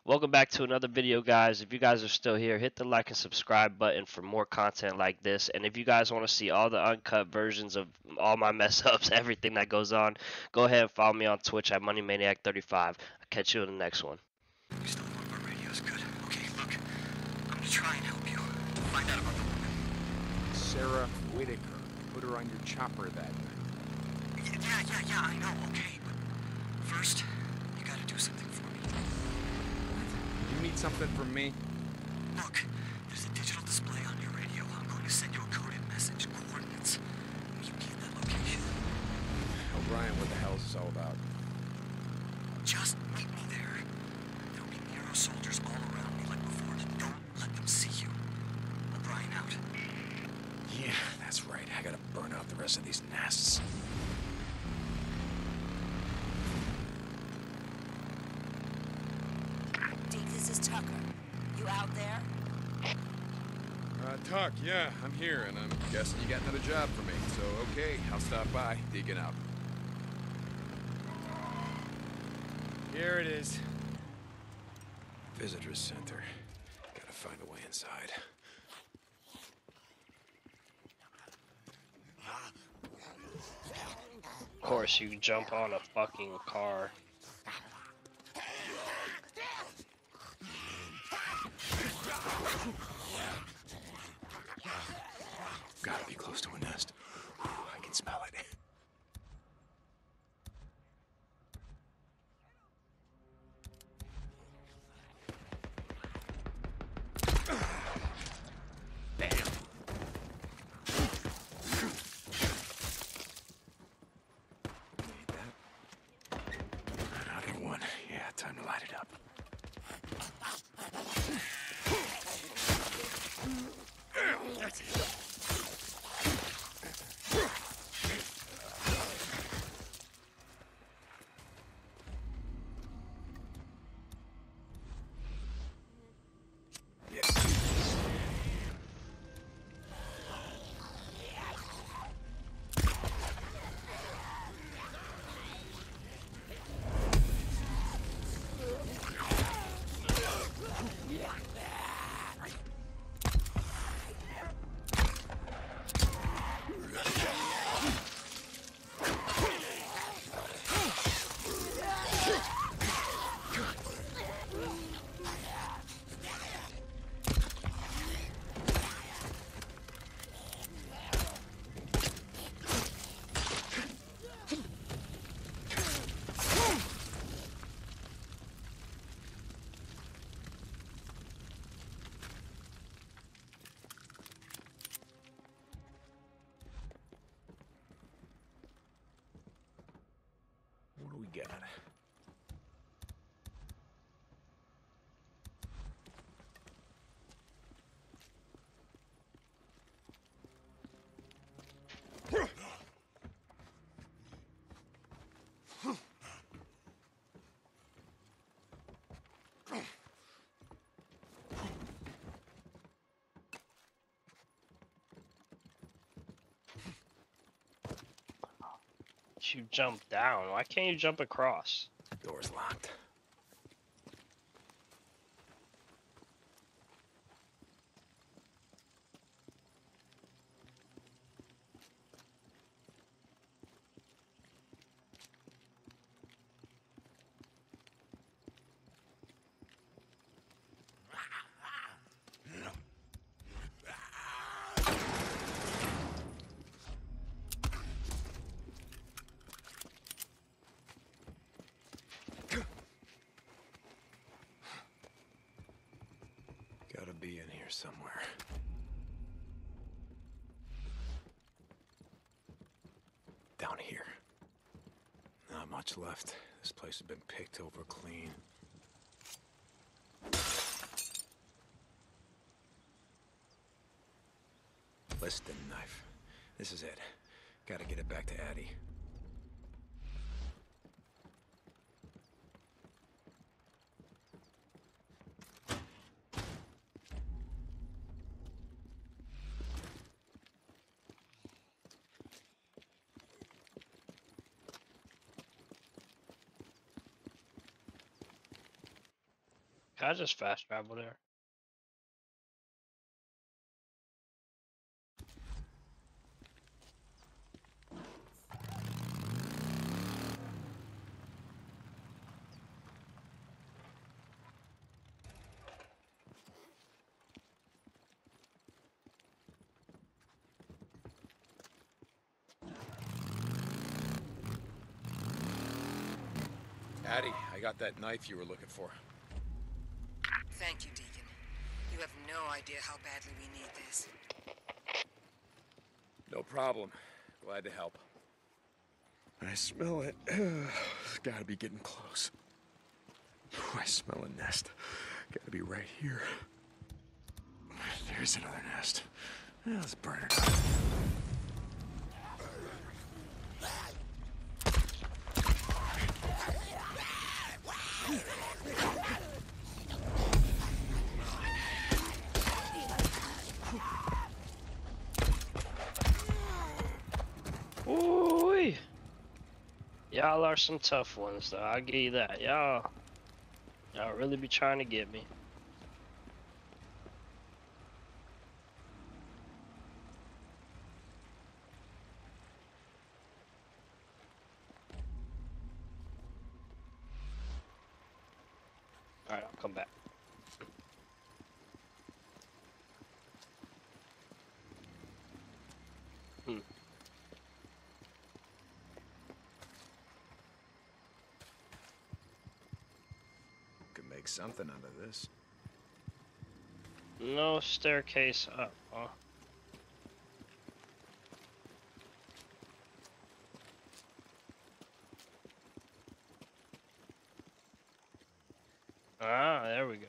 Welcome back to another video, guys. If you guys are still here, hit the like and subscribe button for more content like this. And if you guys want to see all the uncut versions of all my mess ups, everything that goes on, go ahead and follow me on Twitch at MoneyManiac35. I'll catch you in the next one. You stole one of our radios. Good. Okay, look. I'm gonna try and help you. Find out about the woman. Sarah Whitaker. Put her on your chopper that night. Yeah, I know, okay. But first, you gotta do something for me. You need something from me? Look, there's a digital display on your radio. I'm going to send you a coded message, coordinates. Meet me at that location. O'Brien, what the hell is this all about? Just meet me there. There'll be Nero soldiers all around me like before. Don't let them see you. O'Brien out. Yeah, that's right. I gotta burn out the rest of these nests. Deke, this is Tucker. You out there? Tuck, yeah, I'm here, and I'm guessing you got another job for me. So, okay, I'll stop by. Deacon out. Here it is. Visitor's Center. Gotta find a way inside. Of course, you jump on a fucking car. Gotta be close to a nest. Whew, I can smell it. Another one. Yeah, time to light it up. What do we got? You jump down. Why can't you jump across? Door's locked. Gotta be in here somewhere. Down here. Not much left. This place has been picked over clean. Liston knife. This is it. Gotta get it back to Addie. Can I just fast travel there? Addy, I got that knife you were looking for. Thank you, Deacon. You have no idea how badly we need this. No problem. Glad to help. I smell it. It's gotta be getting close. I smell a nest. Gotta be right here. There's another nest. Let's burn it up. Ooh, y'all are some tough ones, though. I'll give you that. Y'all really be trying to get me. All right, I'll come back. Could make something out of this. No staircase up, huh? Ah, there we go.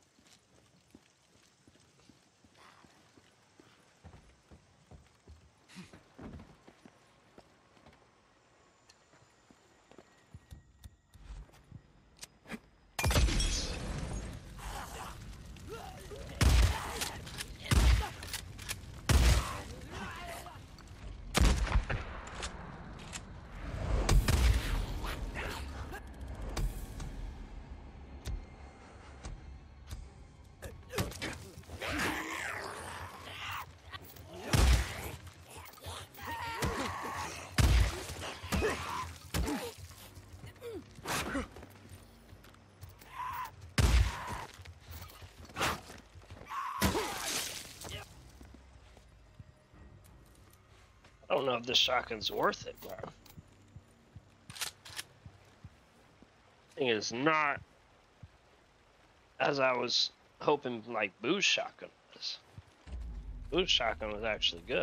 I don't know if this shotgun's worth it, bro. Thing is not as I was hoping. Like Boo's shotgun was. Boo's shotgun was actually good.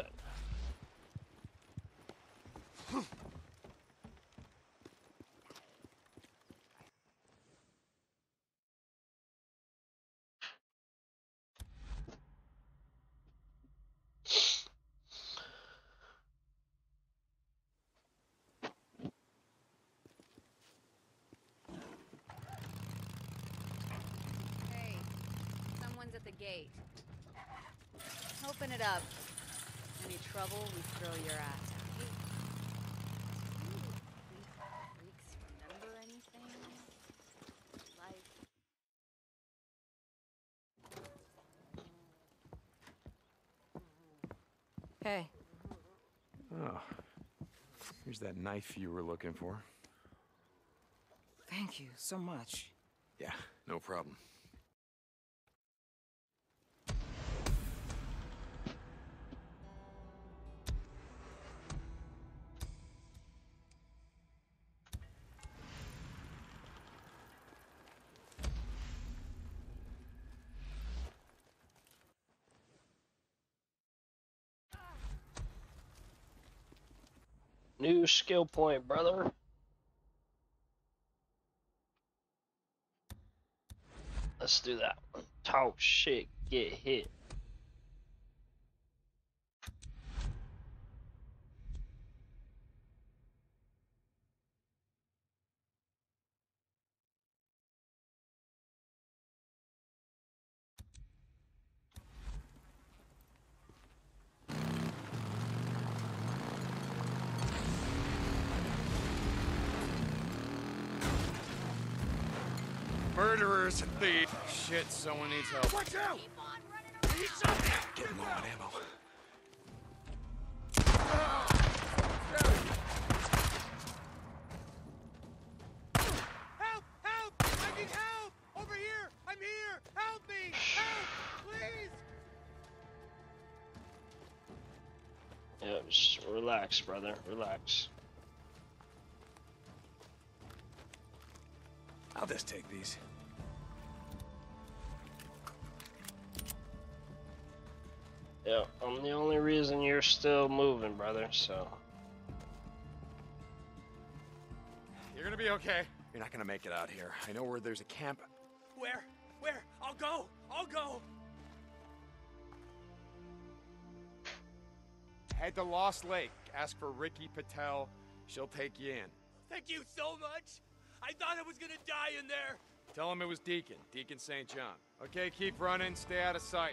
Hey, someone's at the gate. Open it up. Any trouble, we throw your ass out. Freaks remember anything? Like... Hey. Oh. Here's that knife you were looking for. Thank you so much. Yeah, no problem. New skill point, brother. Let's do that one. Talk shit, get hit. murderers and thieves. Shit, someone needs help. Watch out! Getting low on ammo. Help! Help! I need help! Over here! I'm here! Help me! Help! Please! Yeah, just relax, brother. Relax. I'll just take these. Yeah, I'm the only reason you're still moving, brother, so. You're gonna be okay. You're not gonna make it out here. I know where there's a camp. Where? Where? I'll go! I'll go! Head to Lost Lake. Ask for Ricky Patel. She'll take you in. Thank you so much! I thought I was gonna die in there! Tell him it was Deacon. Deacon St. John. Okay, keep running. Stay out of sight.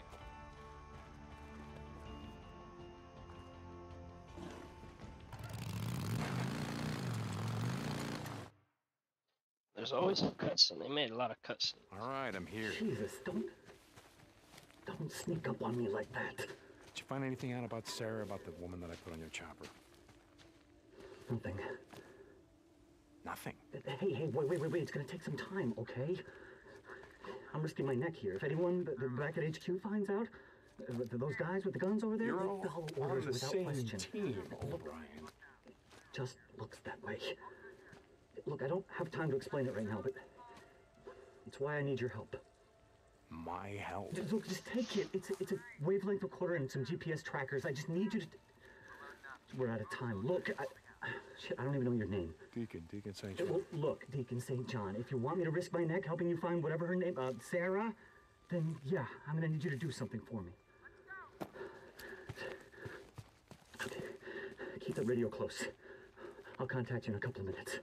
There's always a cutscene. They made a lot of cutscenes. All right, I'm here. Jesus, don't sneak up on me like that. Did you find anything out about Sarah, about the woman that I put on your chopper? Nothing. Nothing. Hey, wait. It's gonna take some time, okay? I'm risking my neck here. If anyone back at HQ finds out, those guys with the guns over there, You're all they'll on orders the without same question. team, Look, O'Brien. just looks that way. Look, I don't have time to explain it right now, but it's why I need your help. My help? Look, just take it. It's a wavelength recorder and some GPS trackers. I just need you to... We're out of time. Look, shit, I don't even know your name. Deacon St. John. Well, look, Deacon St. John, if you want me to risk my neck helping you find whatever her name, Sarah, then yeah, I'm gonna need you to do something for me. Okay. Keep the radio close. I'll contact you in a couple of minutes.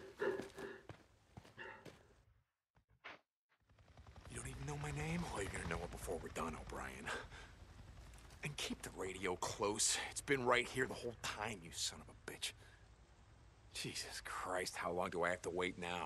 You don't even know my name? Well, you're gonna know it before we're done, O'Brien. And keep the radio close. It's been right here the whole time, you son of a bitch. Jesus Christ, how long do I have to wait now?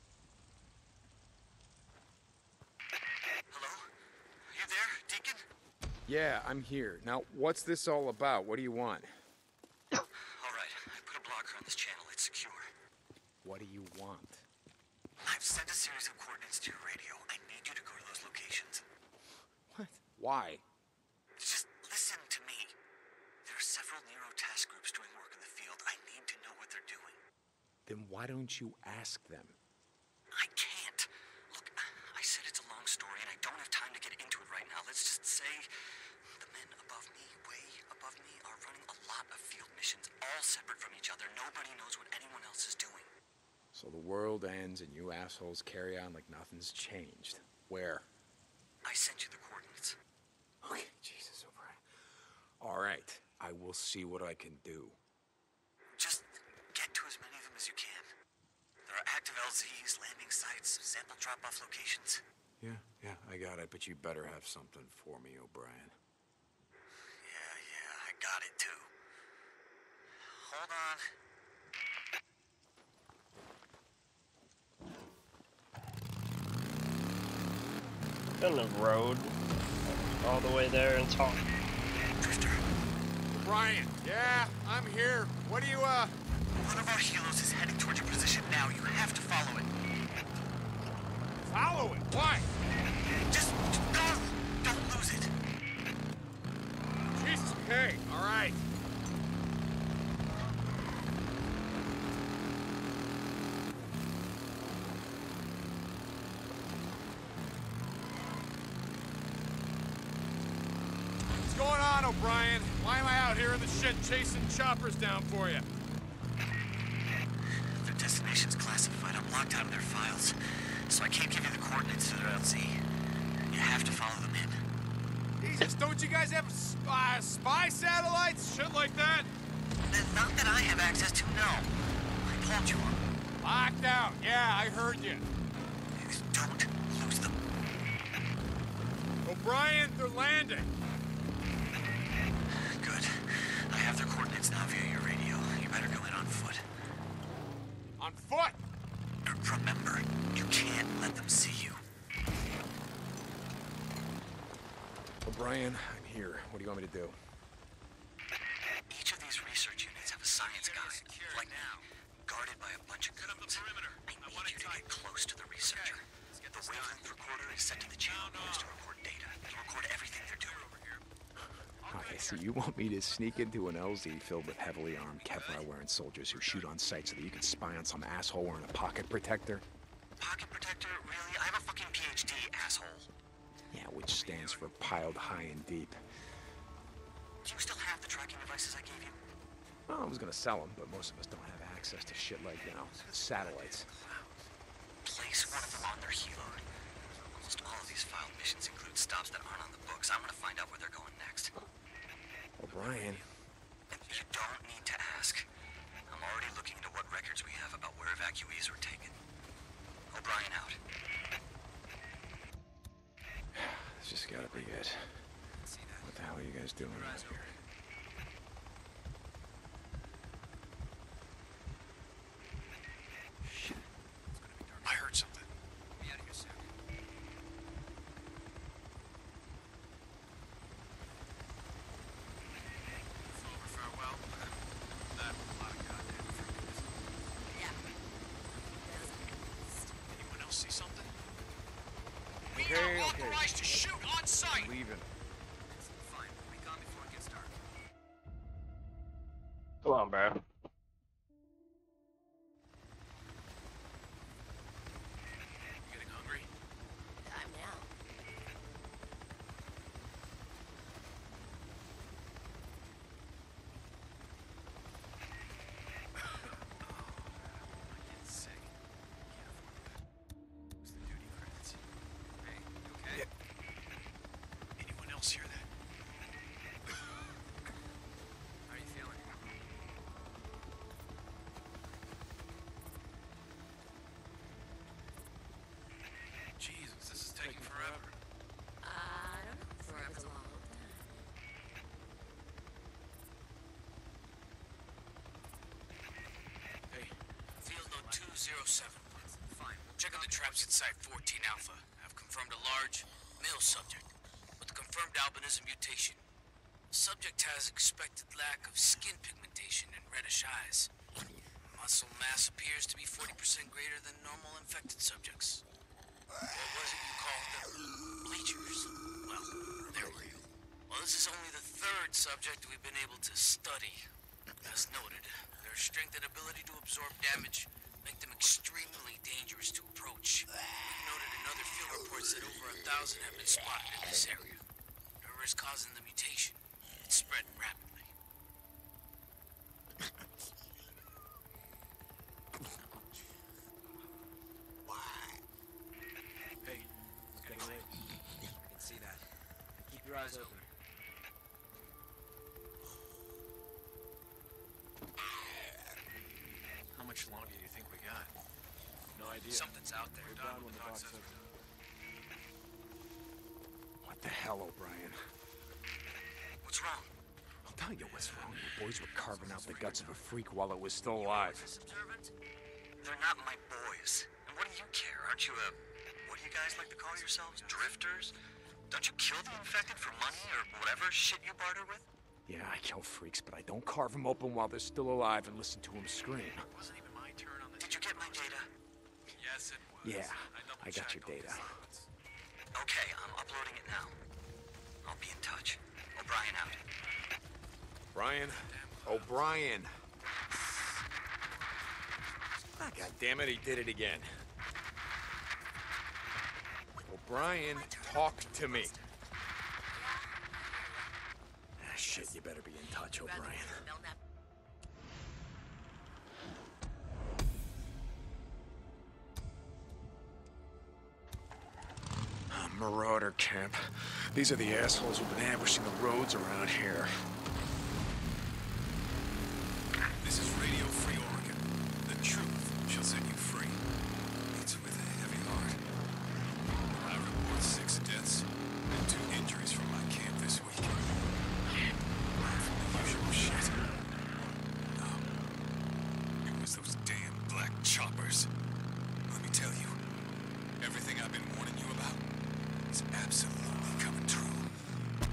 Hello? Are you there, Deacon? Yeah, I'm here. Now, what's this all about? What do you want? All right, I put a blocker on this channel. It's secure. What do you want? I've sent a series of coordinates to your radio. I need you to go to those locations. What? Why? Just listen to me. There are several Nero task groups doing work in the field. I need to know what they're doing. Then why don't you ask them? I can't. Look, I said it's a long story, and I don't have time to get into it right now. Let's just say the men above me, way above me, are running a lot of field missions, all separate from each other. Nobody knows what anyone else is doing. So the world ends and you assholes carry on like nothing's changed. Where? I sent you the coordinates. Okay, Jesus, O'Brien. All right, I will see what I can do. Just get to as many of them as you can. There are active LZs, landing sites, sample drop-off locations. Yeah, I got it, but you better have something for me, O'Brien. Yeah, I got it too. Hold on. On the road, all the way there and talk. Drifter, O'Brien, yeah, I'm here. What do you, one of our helos is heading towards your position now. You have to follow it. follow it? Why? Just go! Don't lose it. Jesus, okay, all right. What's going on, O'Brien? Why am I out here in the shit chasing choppers down for you? Their destination's classified. I'm locked out of their files. So I can't give you the coordinates to their LZ. You have to follow them in. Jesus, don't you guys have spy satellites? Shit like that? Not that I have access to, no. I told you. Locked out. Yeah, I heard you. Don't lose them. O'Brien, they're landing. Good. I have their coordinates now via your radio. You better go in on foot. On foot? Remember, you can't let them see you. O'Brien, I'm here. What do you want me to do? Each of these research units have a science guide, like me, guarded by a bunch of goons. I need you to get close to the researcher. The wavelength recorder is set to the channel noise to record data. It'll record everything they're doing. Okay, so you want me to sneak into an LZ filled with heavily armed Kevlar-wearing soldiers who shoot on sight so that you can spy on some asshole wearing a pocket protector? Pocket protector? Really? I have a fucking PhD, asshole. Yeah, which stands for piled high and deep. Do you still have the tracking devices I gave you? Well, I was gonna sell them, but most of us don't have access to shit like, satellites. Place one of them on their helo. Almost all of these filed missions include stops that aren't on the books. I want to find out where they're going next. O'Brien. You don't need to ask. I'm already looking into what records we have about where evacuees were taken. O'Brien out. This just gotta be it. What the hell are you guys doing out here? Shit. I heard something. Be out of here soon. Over farewell. That was a lot of goddamn freakers. Yeah. Anyone else see something? We Okay, are okay. authorized to shoot on sight. Leaving. Fine, we'll be gone before it gets dark. Come on, bro. You getting hungry? Time now. Getting sick. Can't afford that. What's the duty credits? Hey, you okay? Anyone else hear that? How are you feeling? Jesus, this is taking forever. I don't know. Forever's a long time. Hey, Field note 207. Fine. Check on the traps at Site 14 Alpha. I've confirmed a large male subject with confirmed albinism mutation. The subject has expected lack of skin pigmentation and reddish eyes. Muscle mass appears to be 40% greater than normal infected subjects. What was it you called them? Bleachers. Well, there were you. Well, this is only the third subject we've been able to study. As noted, their strength and ability to absorb damage make them extremely dangerous to approach. We've noted in other field reports that over 1,000 have been spotted in this area. Whoever is causing the mutation, it's spread rapidly. Hey, it's getting late. I can see that. Keep your eyes open. How much longer do you think we got? No idea. Something's out there. We're done when the box says we're done. What the hell, O'Brien? What's wrong? I'll tell you what's wrong. Your boys were carving out the guts of a freak while it was still alive. Observant? They're not my boys. And what do you care? Aren't you what do you guys like to call yourselves? Drifters? Don't you kill the infected for money or whatever shit you barter with? Yeah, I kill freaks, but I don't carve them open while they're still alive and listen to them scream. It wasn't even my turn on the... Did you get my data? Yes, it was. Yeah, I got your data. Okay, I'm uploading it now. I'll be in touch. O'Brien out. Brian? O'Brien! Ah, God damn it, he did it again. O'Brien, talk to me. Ah, shit, you better be in touch, O'Brien. Belknap. Marauder camp. These are the assholes who've been ambushing the roads around here. This is Radio Free Oregon. The truth shall set you free. It's with a heavy heart. I report 6 deaths and 2 injuries from my camp this week. From the usual shit. No. It was those damn black choppers. Let me tell you, everything I've been warning you about is absolutely coming true.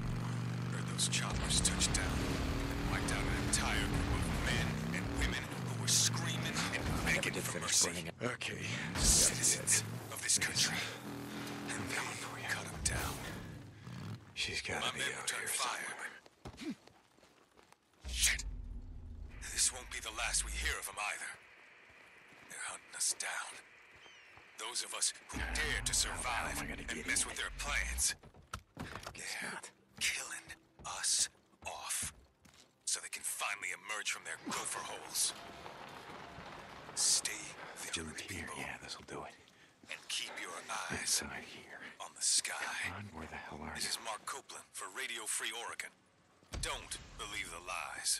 those choppers touched down and wiped out an entire group of men and women who were screaming and begging for mercy. Okay. Citizens of this country. And they cut them down. She's gotta My be men out returned here fire, somewhere. but... Shit. This won't be the last we hear of them either. They're hunting us down. Those of us who dare to survive and mess with their plans. They're killing us off so they can finally emerge from their gopher holes. Stay vigilant, people. Yeah, this'll do it. And keep your eyes Inside here. on the sky. Come on, where the hell are This you? is Mark Copeland for Radio Free Oregon. Don't believe the lies.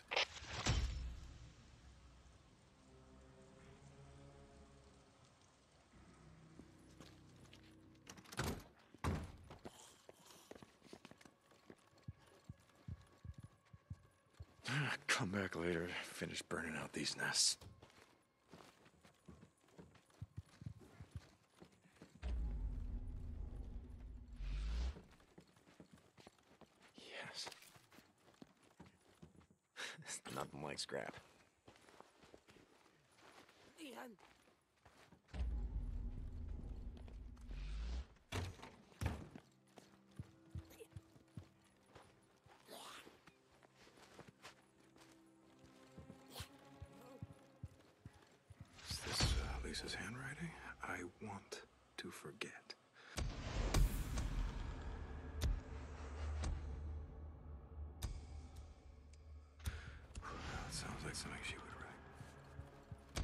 Come back later, finish burning out these nests. Yes. Nothing like scrap. Is this Lisa's handwriting? I want to forget. That sounds like something she would write.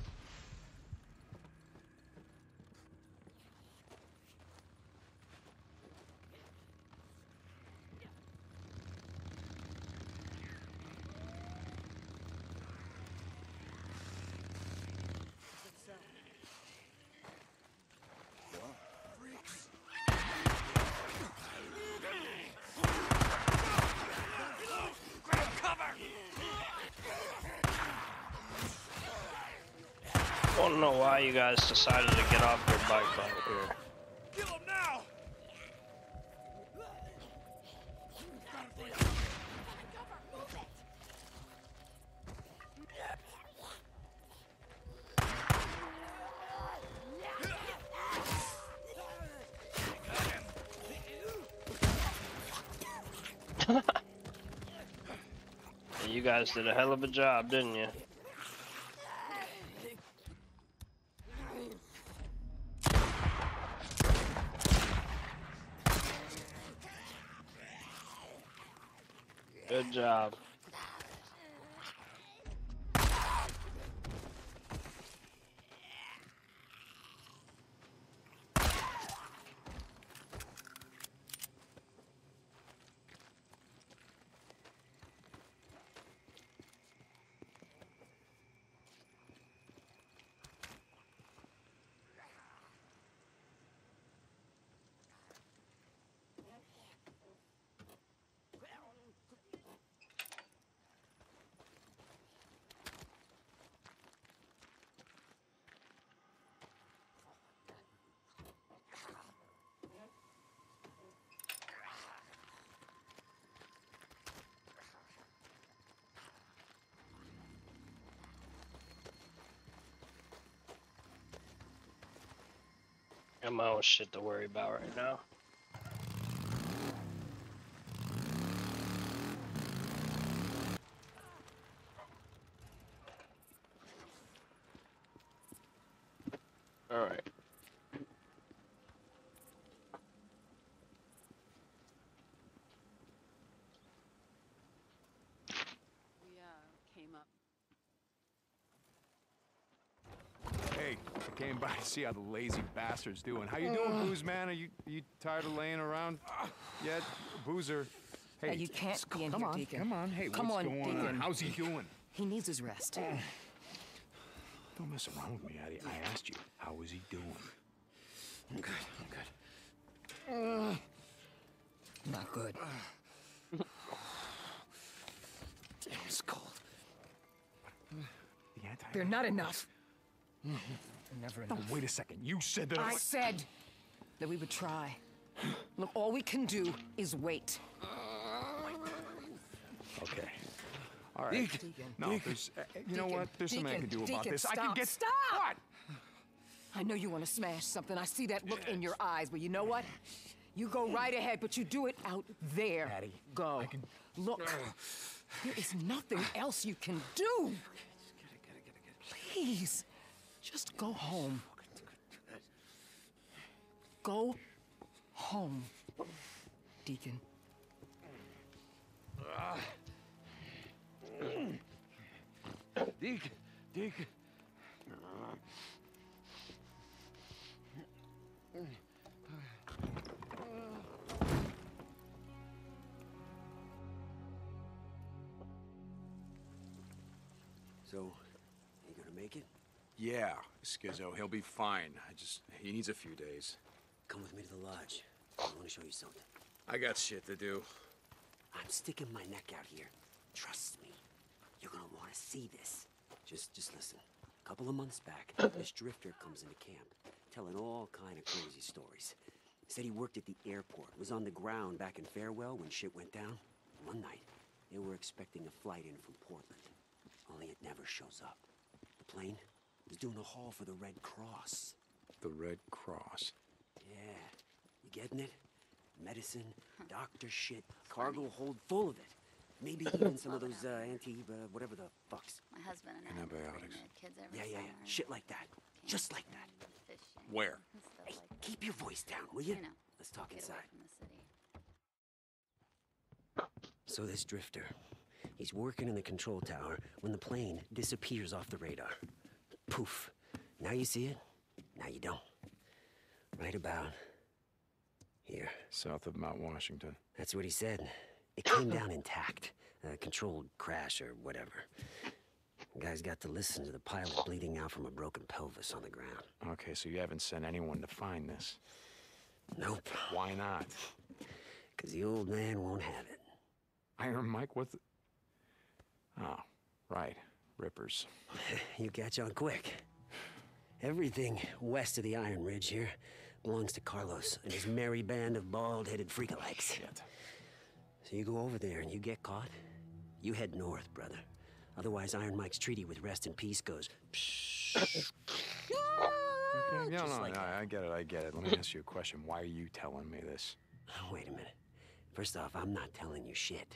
I don't know why you guys decided to get off your bike out here. Kill him now! You guys did a hell of a job, didn't you? Good job. I got my own shit to worry about right now. Alright. We came up. Hey, I came by to see how the lazy bastard's doing. How you doing, Booze Man? Are you tired of laying around yet? Boozer. Hey, You can't be in come here, on, Deacon. come on. Hey, Come what's on, going Deacon. on? How's he doing? He needs his rest. Don't mess around with me, Addie. I asked you, how is he doing? I'm good. I'm good. Not good. Damn, it's cold. The anti. They're not enough. Never No, enough. wait a second. You said that. I said that we would try. Look, all we can do is wait. All right. Deacon. No, there's... you know what? There's something I can do about this. I can get... Stop! What? I know you want to smash something. I see that look in your eyes, but you know what? You go right ahead, but you do it out there. Patty, go. Look, there is nothing else you can do. Please, just go home. Go home, Deacon. Deacon. So, you gonna make it? Yeah, Skizzo, he'll be fine. He needs a few days. Come with me to the lodge. I want to show you something. I got shit to do. I'm sticking my neck out here. Trust me. You're gonna want to see this. Just listen. A couple of months back, this drifter comes into camp, telling all kind of crazy stories. Said he worked at the airport, was on the ground back in Farewell when shit went down. One night, they were expecting a flight in from Portland. Only it never shows up. The plane was doing a haul for the Red Cross. The Red Cross? Yeah. You getting it? Medicine, doctor shit, cargo hold full of it. Maybe even some of those whatever the fucks. My husband and I Antibiotics. kids every Yeah. summer. Shit like that. Just like that. Fishing, Where? and stuff Hey, like that. keep your voice down, will you? You know, Let's talk get away inside. from the city. So this drifter, he's working in the control tower when the plane disappears off the radar. Poof. Now you see it, now you don't. Right about here. South of Mount Washington. That's what he said. It came down intact. A controlled crash or whatever. The guy's got to listen to the pilot bleeding out from a broken pelvis on the ground. Okay, so you haven't sent anyone to find this? Nope. Why not? Because the old man won't have it. Iron Mike, what the... Oh, right. Rippers. You catch on quick. Everything west of the Iron Ridge here belongs to Carlos and his merry band of bald-headed freakalikes. Shit. So you go over there and you get caught, you head north, brother. Otherwise, Iron Mike's treaty with Rest in Peace goes... Okay, no, Just no, like no, that. I get it. Let me ask you a question. Why are you telling me this? Oh, wait a minute. First off, I'm not telling you shit.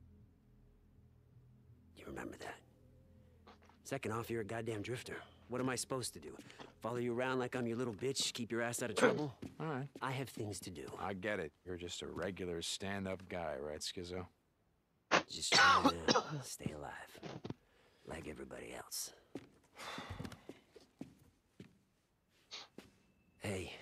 You remember that? Second off, you're a goddamn drifter. What am I supposed to do? Follow you around like I'm your little bitch, keep your ass out of trouble? All right. I have things to do. I get it. You're just a regular stand-up guy, right, Skizzo? Just trying to stay alive. Like everybody else. Hey.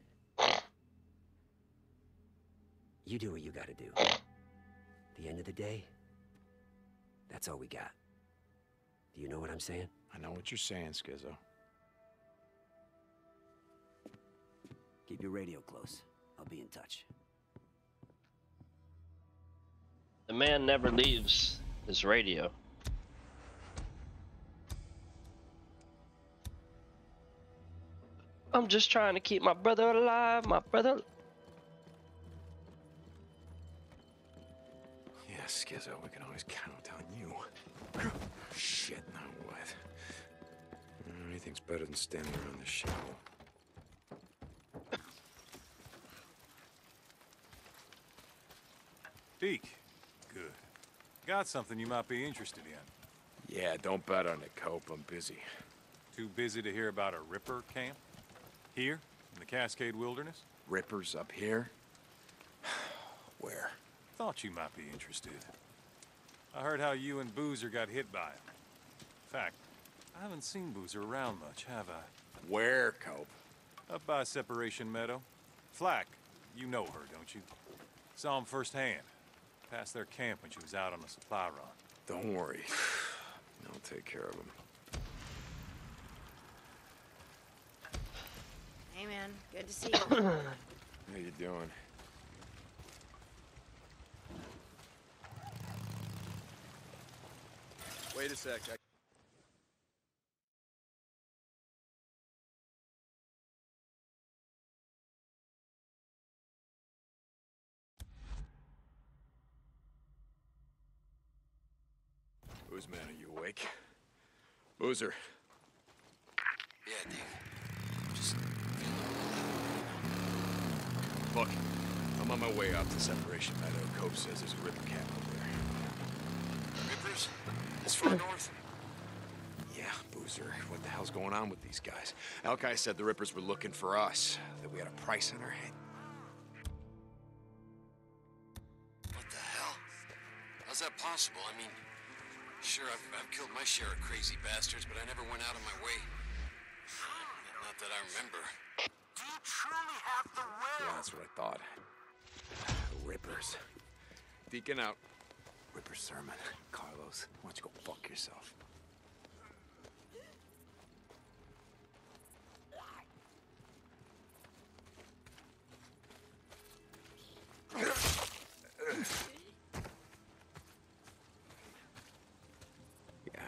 You do what you gotta do. At the end of the day, that's all we got. Do you know what I'm saying? I know what you're saying, Skizzo. Keep your radio close. I'll be in touch. The man never leaves his radio. I'm just trying to keep my brother alive, my brother. Yeah, Skizzo, we can always count on you. Shit, now what? Anything's better than standing around this shithole. Deke. Good. Got something you might be interested in. Yeah, don't bet on it, Cope. I'm busy. Too busy to hear about a Ripper camp? Here, in the Cascade Wilderness? Rippers up here? Where? Thought you might be interested. I heard how you and Boozer got hit by him. In fact, I haven't seen Boozer around much, have I? Where, Cope? Up by Separation Meadow. Flack, you know her, don't you? Saw him firsthand. Past their camp when she was out on a supply run. Don't worry. I'll take care of him. Hey, man. Good to see you. How you doing? Wait a sec. Booze man, are you awake? Boozer. Yeah, Dave. Just Look, I'm on my way out to Separation Meadow. Cope says there's a Ripper camp over there. Rippers? This far north? Yeah, Boozer. What the hell's going on with these guys? Alki said the Rippers were looking for us, that we had a price on our head. What the hell? How's that possible? I mean, sure, I've killed my share of crazy bastards, but I never went out of my way. Not that I remember. Do you truly have the will? Yeah, that's what I thought. Rippers. Deacon out. Ripper sermon. Carlos, why don't you go fuck yourself? Yeah.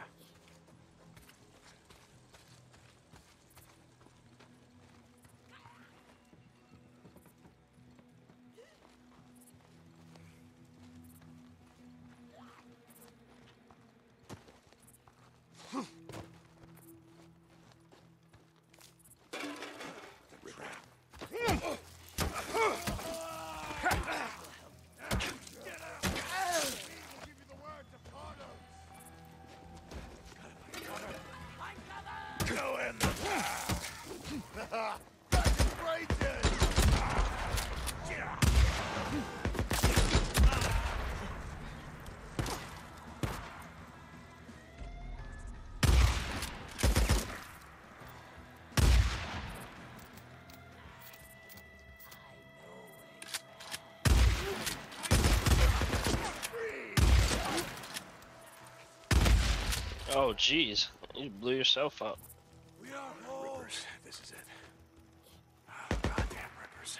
Oh, jeez. You blew yourself up. Rippers, this is it. Oh, goddamn Rippers.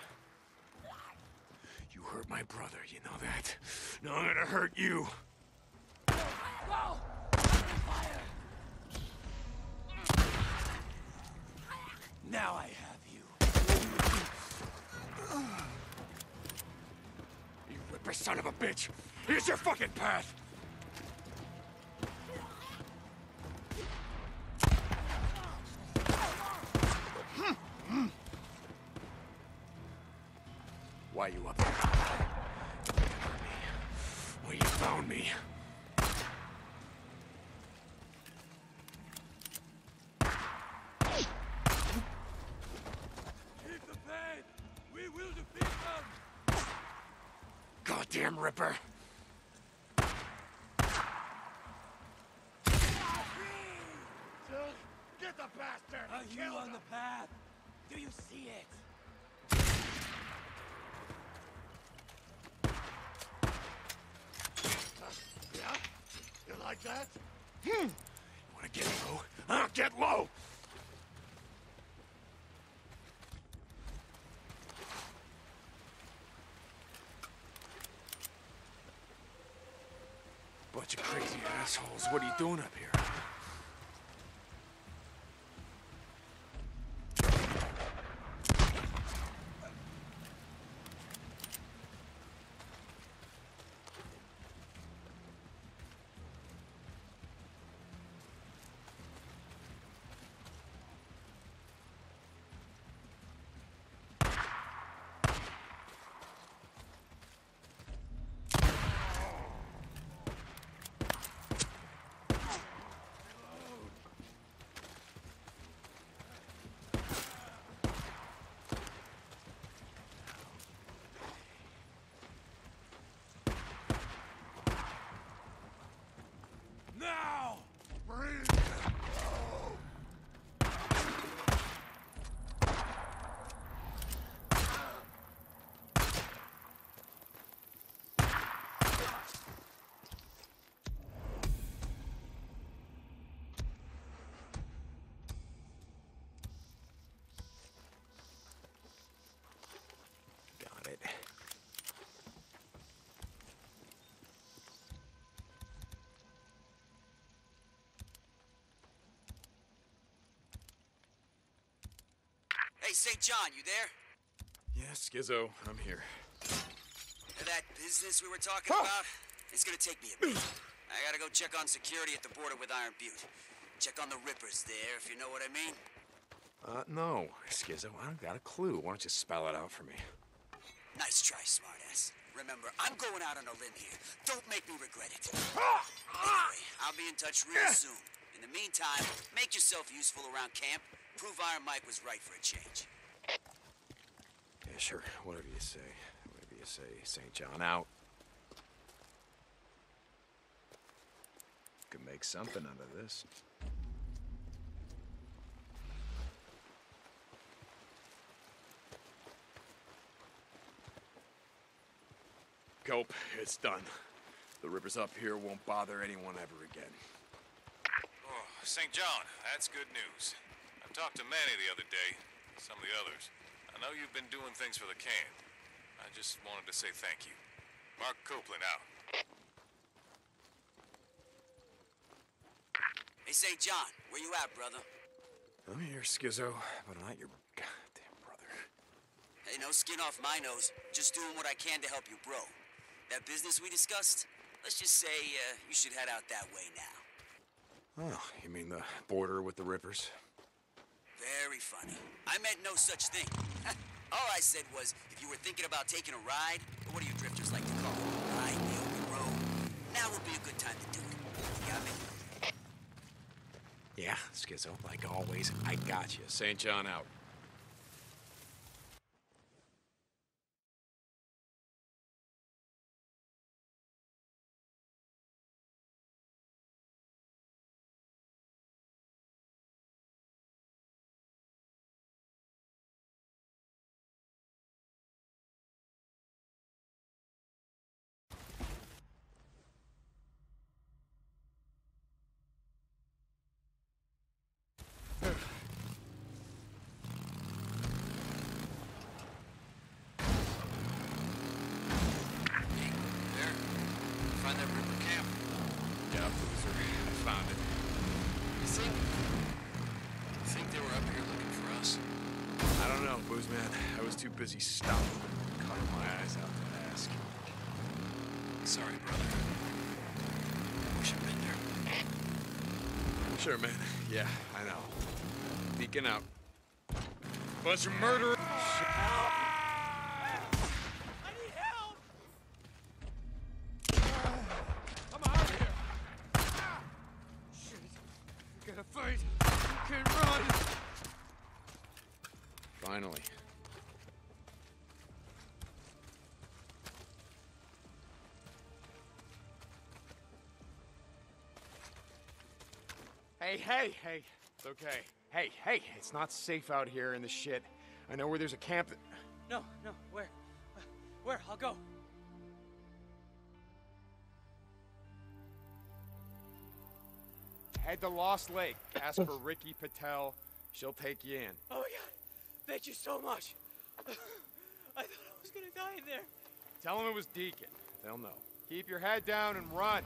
You hurt my brother, you know that? Now I'm gonna hurt you. Now I have you. You Ripper son of a bitch! Here's your fucking path! Why you up here? Well, you found me. Keep the faith. We will defeat them. Goddamn Ripper! Get the bastard! Are you on the path? Do you see it? Yeah? You like that? You wanna get low? I'll get low! Bunch of crazy assholes. What are you doing up here? Now! Breathe! Got it. Hey, St. John, you there? Yeah, Skizzo, I'm here. That business we were talking about? It's gonna take me a minute. I gotta go check on security at the border with Iron Butte. Check on the Rippers there, if you know what I mean. No, Skizzo, I don't got a clue. Why don't you spell it out for me? Nice try, smartass. Remember, I'm going out on a limb here. Don't make me regret it. Anyway, I'll be in touch real soon. In the meantime, make yourself useful around camp. Prove Iron Mike was right for a change. Yeah, sure. Whatever you say. Whatever you say. St. John out. Could make something out of this. Cope, it's done. The Rippers up here won't bother anyone ever again. Oh, St. John, that's good news. I talked to Manny the other day, some of the others. I know you've been doing things for the camp. I just wanted to say thank you. Mark Copeland out. Hey, St. John, where you at, brother? I'm here, Skizzo, but I'm not your goddamn brother. Hey, no skin off my nose. Just doing what I can to help you, bro. That business we discussed, let's just say you should head out that way now. Oh, you mean the border with the Rippers? Very funny. I meant no such thing. All I said was, if you were thinking about taking a ride, or what do you drifters like to call it? Ride the open road. Now would be a good time to do it. You got me? Yeah, Skizzo, like always, I got you. St. John out. There. Find that Ripper camp? Yeah, Boozer, I found it. You think they were up here looking for us? I don't know, Boozman. I was too busy stopping and cutting my eyes out to ask. Sorry, brother. Wish I'd been there. Sure, man. Yeah, I know. Deacon out. Bunch of murderers. I'm out of here! Shit. We gotta fight. We can't run! Finally. Hey. It's okay. Hey, it's not safe out here in the shit. I know where there's a camp that... No, where? Where? I'll go. Head to Lost Lake. Ask for Ricky Patel. She'll take you in. Oh my god. Thank you so much. I thought I was gonna die in there. Tell them it was Deacon. They'll know. Keep your head down and run.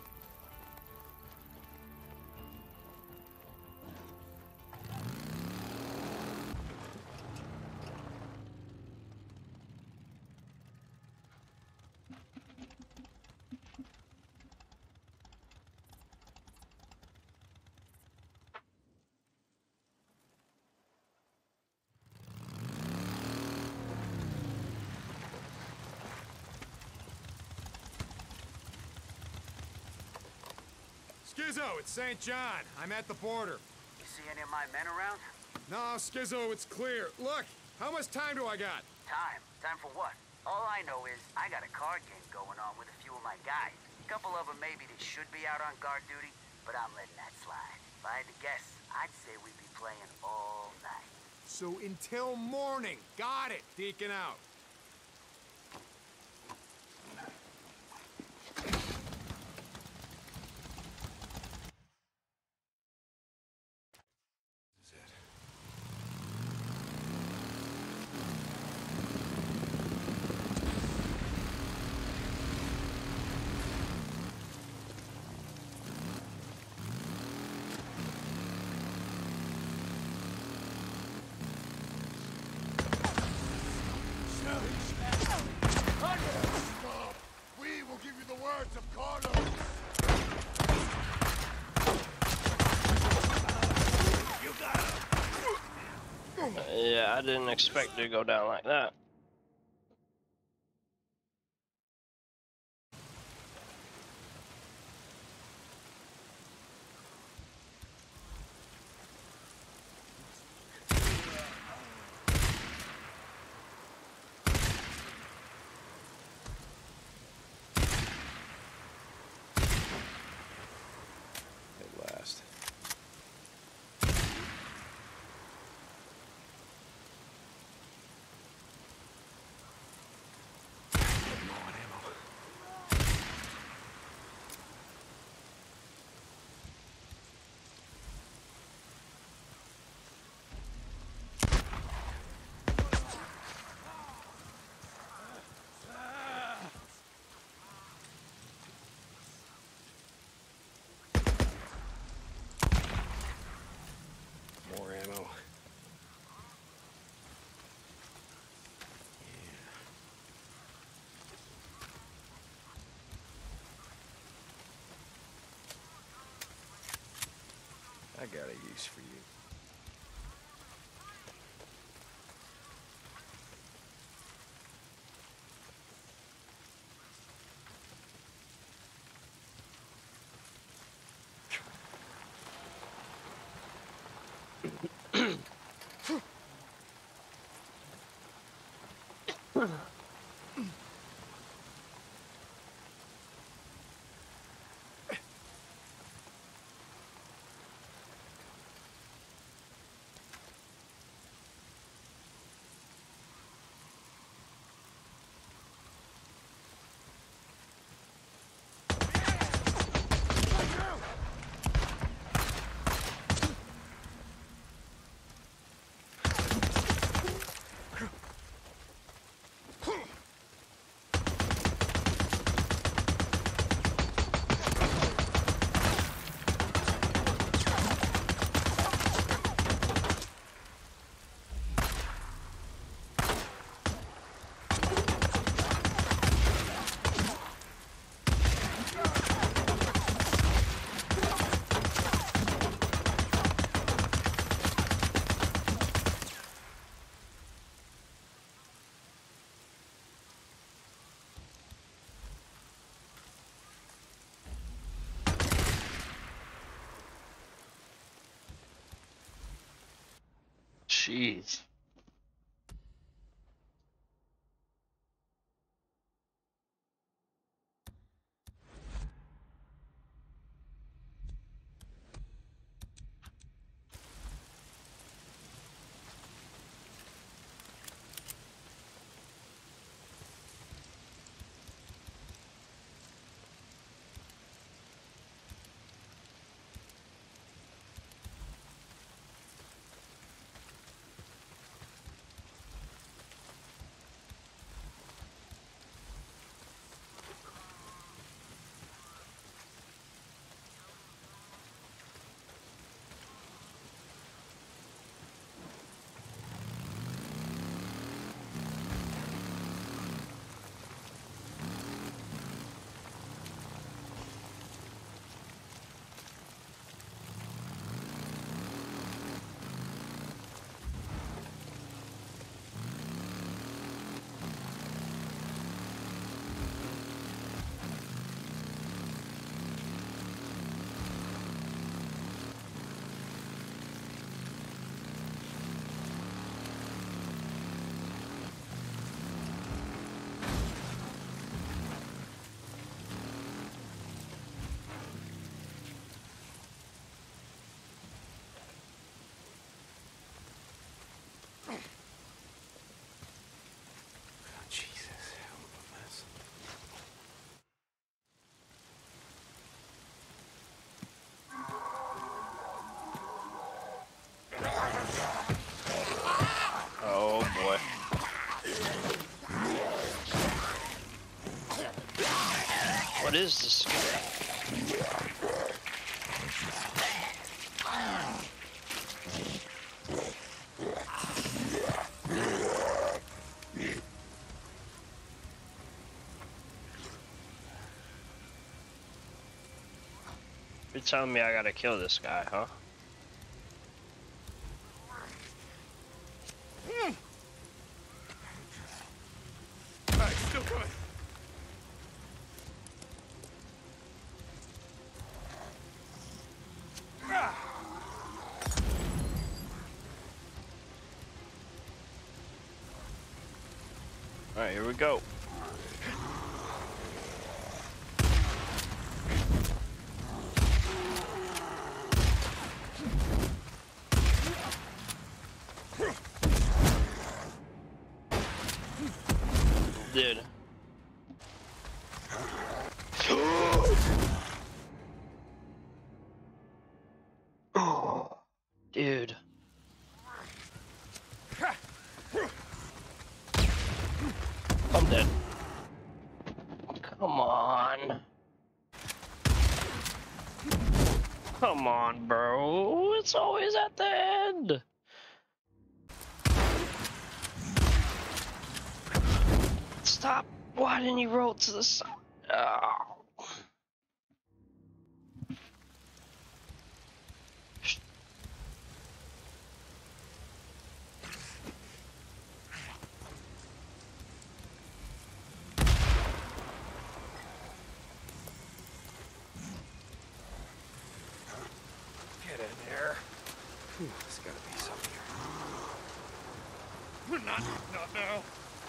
Skizzo, it's St. John. I'm at the border. You see any of my men around? No, Skizzo, it's clear. Look, how much time do I got? Time? Time for what? All I know is I got a card game going on with a few of my guys. A couple of them maybe that should be out on guard duty, but I'm letting that slide. If I had to guess, I'd say we'd be playing all night. So until morning. Got it. Deacon out. Yeah, I didn't expect it to go down like that. At last. More ammo. I got a use for you. Jeez. Oh boy. What is this? You're telling me I gotta kill this guy, huh? still coming. All right, here we go. Dude. Dude. I'm dead. Come on. Come on, bro. It's always at the end. Stop. Why didn't you roll to the side? Oh. Get in there. Whew, there's gotta be something here. Not now.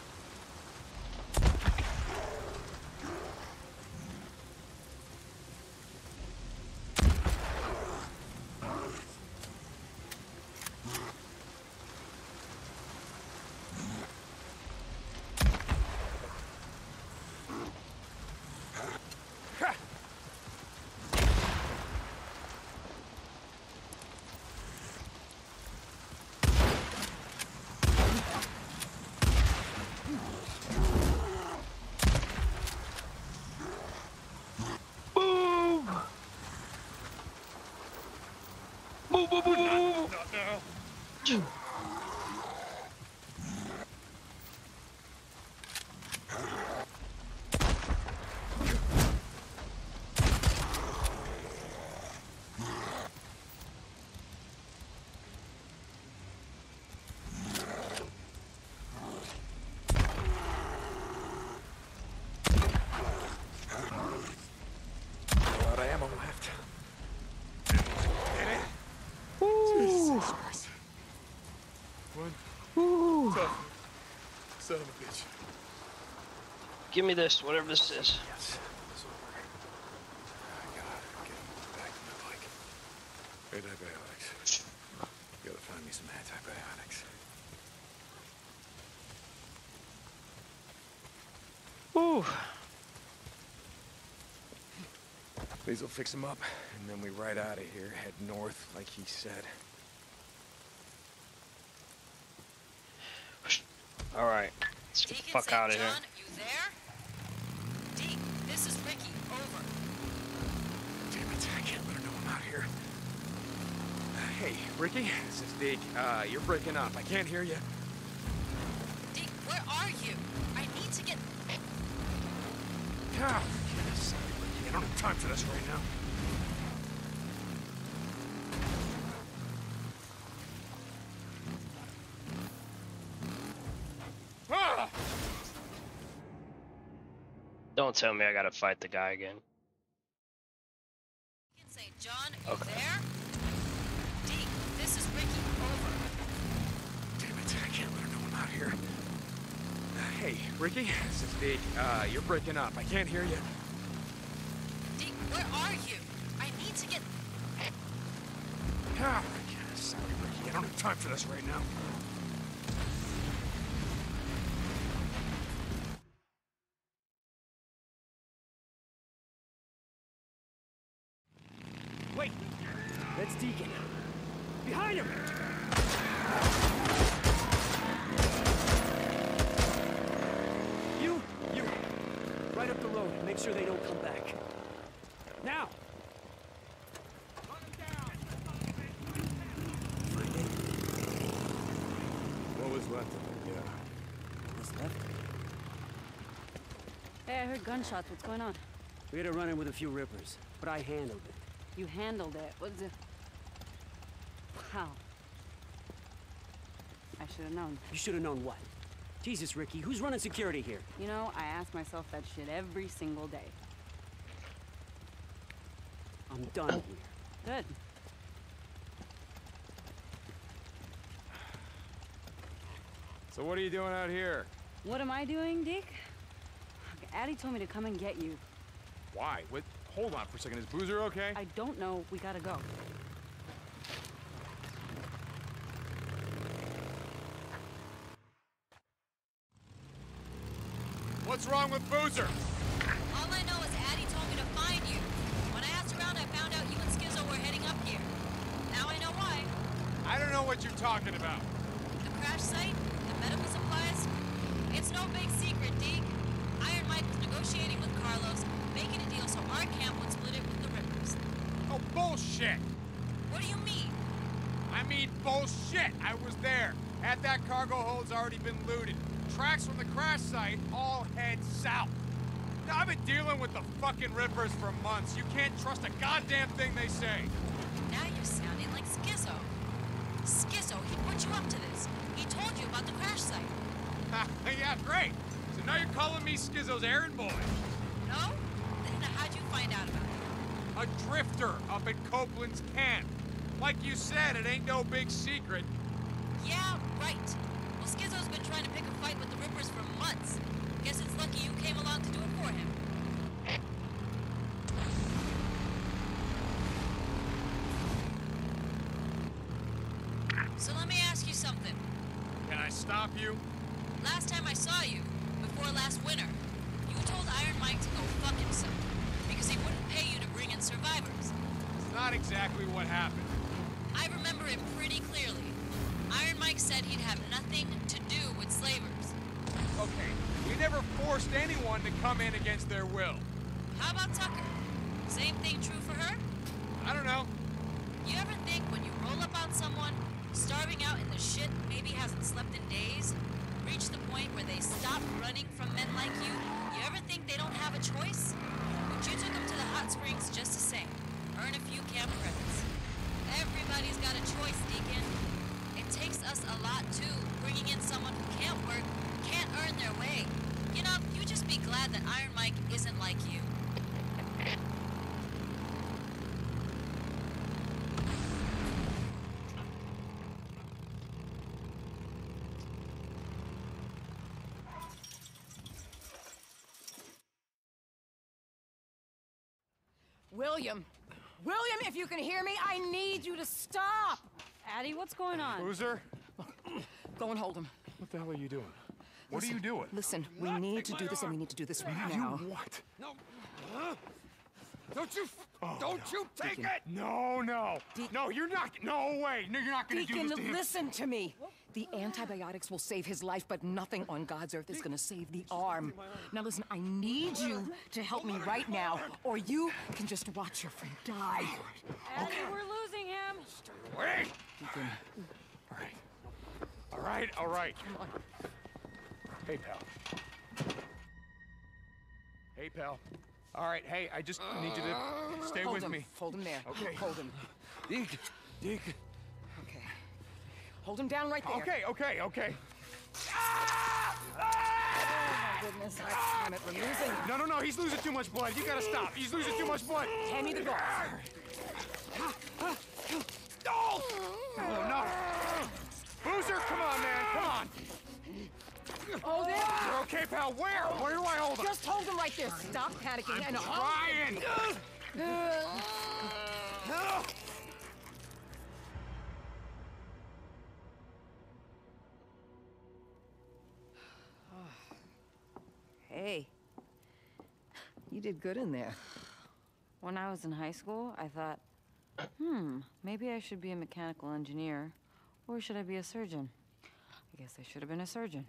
Not now. A lot of ammo left. Jesus Christ. One. Tough. Son of a bitch. Give me this, whatever this is. Yes. This will work. I gotta get him back to my bike. Antibiotics. Gotta find me some antibiotics. Woo. These will fix him up, and then we ride out of here, head north, like he said. All right, let's get the Deacon fuck St. out of here. John, you there? Deke, this is Ricky. Over. Damn it, I can't let her know I'm out here. Hey, Ricky, this is Deke. You're breaking up. I can't hear you. Deke, where are you? I need to get... Ah, yes. Ricky, I don't have time for this right now. Ah! Don't tell me I gotta fight the guy again. Deacon St. John, you Okay. there? Deke, this is Ricky. Over. Damn it, I can't let her know I'm out here. Hey, Ricky, this is Deke. You're breaking up. I can't hear you. Deke, where are you? I need to get... Ah, sorry, Ricky. I don't have time for this right now. Wait! That's Deacon. Behind him! You! Right up the road. Make sure they don't come back. Now! What was left of it, yeah. What's left? Hey, I heard gunshots. What's going on? We had a run-in with a few rippers, but I handled it. You handled it. What's it? How? I should have known. You should have known what? Jesus, Ricky, who's running security here? You know, I ask myself that shit every single day. I'm done here. Good. So what are you doing out here? What am I doing, Deke? Addie told me to come and get you. Why? What? Hold on for a second. Is Boozer okay? I don't know. We gotta go. What's wrong with Boozer? All I know is Addie told me to find you. When I asked around, I found out you and Skizzo were heading up here. Now I know why. I don't know what you're talking about. The crash site, the medical supplies. It's no big secret, Deke. Iron Mike was negotiating with Carlos, making a deal so our camp would split it with the Rippers. Oh, bullshit! What do you mean? I mean bullshit! I was there. At that cargo hold's already been looted. Tracks from the crash site all head south. Now, I've been dealing with the fucking Rippers for months. You can't trust a goddamn thing they say. Now you're sounding like Skizzo. Skizzo, he put you up to this. He told you about the crash site. Yeah, great. So now you're calling me Skizzo's errand boy. No? Then how'd you find out about it? A drifter up at Copeland's camp. Like you said, it ain't no big secret. Yeah, right. Well, Skizzo's been trying to pick a fight with the Rippers for months. Guess it's lucky you came along to do it for him. So let me ask you something. Can I stop you? Last time I saw you, before last winter, you told Iron Mike to go fuck himself because he wouldn't pay you to bring in survivors. It's not exactly what happened. I remember it pretty clearly. Iron Mike said he'd have nothing to do with slavers. Okay, we never forced anyone to come in against their will. How about Tucker? Same thing true for her? I don't know. You ever think when you roll up on someone, starving out in the shit, maybe hasn't slept in days, reach the point where they stop running from men like you ever think they don't have a choice? But you took them to the hot springs just the same. Earn a few camp credits. Everybody's got a choice, Deacon. It takes us a lot, too, bringing in someone who can't work, can't earn their way. You know, you just be glad that Iron Mike isn't like you. William! William, if you can hear me, I need you to stop! Addie, what's going on? Boozer? Go and hold him. What the hell are you doing? What are you doing? Listen, we need to do this, and we need to do this right now. You what? No. Don't you take Deacon. it! No, no. No, you're not. No way. No, you're not going to do Deacon, this to him. listen to me. The antibiotics will save his life, but nothing on God's earth is going to save the arm. Now listen, I need you to help me right now, or you can just watch your friend die. Addie, we're losing him. Wait! Deacon. All right. All right, all right. Hey, pal. Hey, pal. All right, hey, I just need you to stay Hold with him. me. Hold him there. Okay. Hold him. Deke. Okay. Hold him down right there. Okay. Oh, my goodness. Damn it, we're losing. No, he's losing too much blood. You gotta stop. He's losing too much blood. Hand me the gauze. Oh, no. Boozer, come on, man. Come on. Oh, there. You're okay, pal. Where? Where do I hold him? Just hold him right there. Stop panicking and Ryan! Hey, you did good in there. When I was in high school, I thought, maybe I should be a mechanical engineer, or should I be a surgeon? I guess I should have been a surgeon.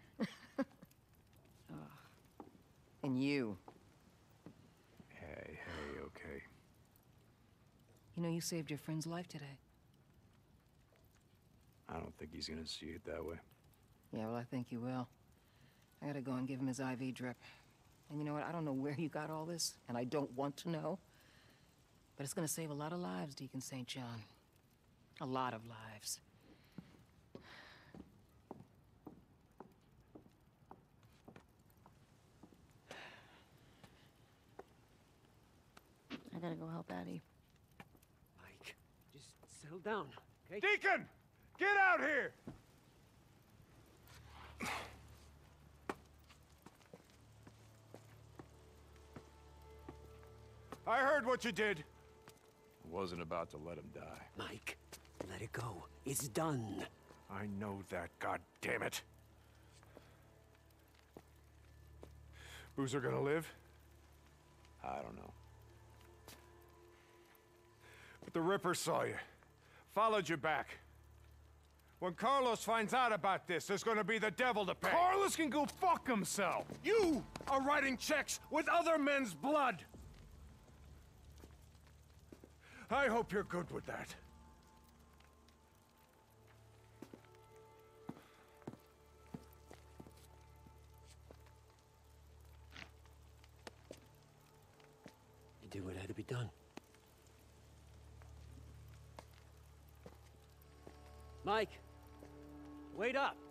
And you. Hey, okay. You know, you saved your friend's life today. I don't think he's gonna see it that way. Yeah, well, I think he will. I gotta go and give him his IV drip. And you know what? I don't know where you got all this, and I don't want to know. But it's gonna save a lot of lives, Deacon St. John. A lot of lives. gotta go help Addie. Mike, just settle down, okay? Deacon! Get out here! I heard what you did. Wasn't about to let him die. Mike, let it go. It's done. I know that, God damn it. Boozer gonna live? I don't know. But the Ripper saw you. Followed you back. When Carlos finds out about this, there's gonna be the devil to pay. Carlos can go fuck himself! You are writing checks with other men's blood! I hope you're good with that. You did what had to be done. Mike, wait up.